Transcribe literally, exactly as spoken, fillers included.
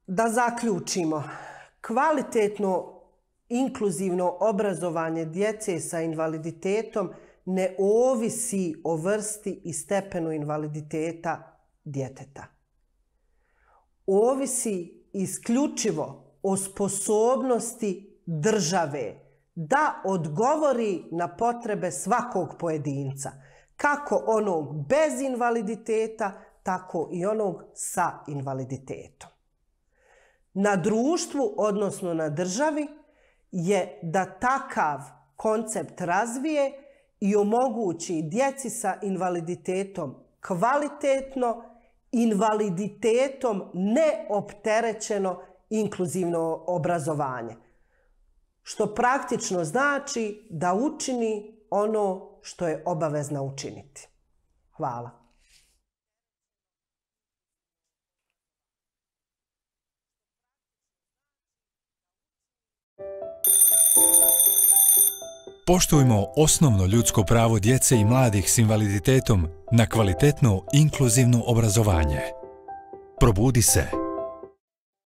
Da zaključimo, kvalitetno inkluzivno obrazovanje djece sa invaliditetom ne ovisi o vrsti i stepenu invaliditeta djeteta. Ovisi isključivo o sposobnosti države da odgovori na potrebe svakog pojedinca, kako onog bez invaliditeta, tako i onog sa invaliditetom. Na društvu, odnosno na državi, je da takav koncept razvije i omogući djeci sa invaliditetom kvalitetno, invaliditetom neopterećeno inkluzivno obrazovanje. Što praktično znači da učini ono što je obavezna učiniti. Hvala. Poštujmo osnovno ljudsko pravo djece i mladih s invaliditetom na kvalitetno inkluzivno obrazovanje. Probudi se.